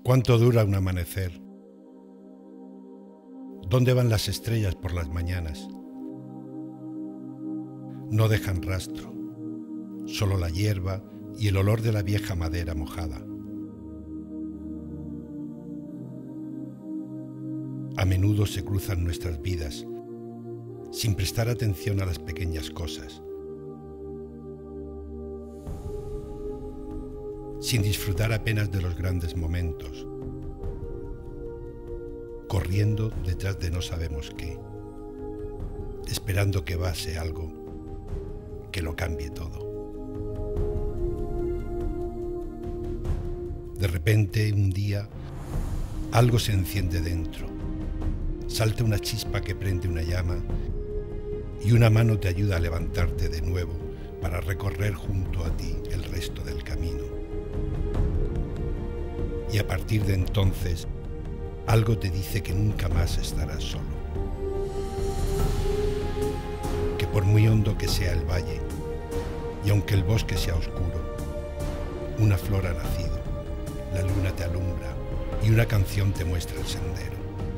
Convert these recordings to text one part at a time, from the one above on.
¿Cuánto dura un amanecer? ¿Dónde van las estrellas por las mañanas? No dejan rastro, solo la hierba y el olor de la vieja madera mojada. A menudo se cruzan nuestras vidas, sin prestar atención a las pequeñas cosas, sin disfrutar apenas de los grandes momentos, corriendo detrás de no sabemos qué, esperando que pase algo que lo cambie todo. De repente, un día, algo se enciende dentro, salta una chispa que prende una llama y una mano te ayuda a levantarte de nuevo para recorrer junto a ti el resto del camino. Y a partir de entonces, algo te dice que nunca más estarás solo. Que por muy hondo que sea el valle, y aunque el bosque sea oscuro, una flor ha nacido, la luna te alumbra y una canción te muestra el sendero.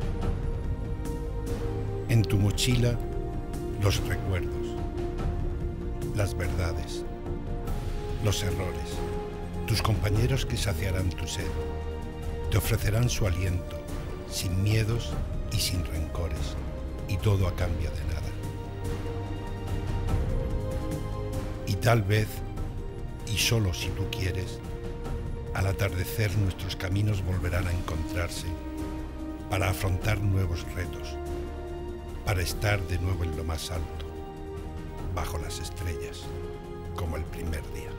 En tu mochila, los recuerdos, las verdades, los errores, tus compañeros que saciarán tu sed, te ofrecerán su aliento, sin miedos y sin rencores, y todo a cambio de nada. Y tal vez, y solo si tú quieres, al atardecer nuestros caminos volverán a encontrarse para afrontar nuevos retos, para estar de nuevo en lo más alto, bajo las estrellas, como el primer día.